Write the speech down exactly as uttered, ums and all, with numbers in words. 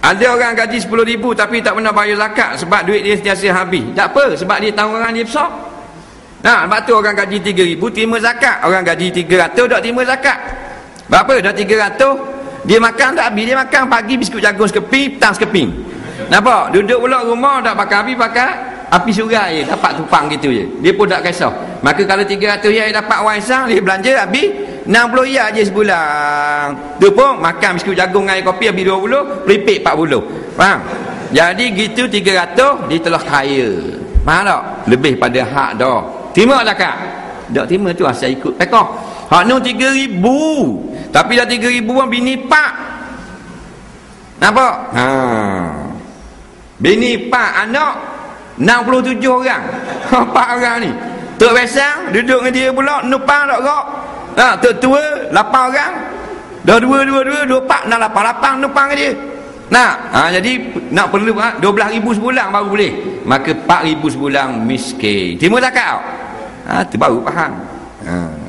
Ada orang gaji sepuluh ribu tapi tak pernah bayar zakat sebab duit dia sentiasa habis. Tak apa, sebab dia tanggungan dia besar. Nah, sebab tu orang gaji tiga ribu terima zakat. Orang gaji tiga ratus tak terima zakat. Berapa? Dah tiga ratus, dia makan tak habis. Dia makan pagi biskut jagung sekeping, petang sekeping. Nampak? Duduk pula rumah tak pakai habis, pakai api surai je, dapat tupang gitu je. Dia pun tak kisah. Maka kalau tiga ratus ya dapat waisan, dia belanja habis enam puluh ya je sebulan. Tu pun makan biskut jagung dengan air kopi habis dua puluh, prepaid empat puluh. Faham? Jadi gitu tiga ratus dia telah kaya. Faham tak? Lebih pada hak dah. Terima zakat? Tak terima tu asal ikut pekoh. Hak nu tiga ribu. Tapi dah tiga ribu pun bini pak. Nampak? Ha. Bini pak anak enam puluh tujuh orang. Empat orang ni. Tok Besang duduk dengan dia pula nupang tak gak. Ha, tok tua lapan orang. Dah dua dua dua dua empat enam lapan lapan nupang dengan dia. Nah, ha, jadi nak perlu ha, dua belas ribu sebulan baru boleh. Maka empat ribu sebulan miskin. Terima zakat. Ha, tu baru faham. Ha.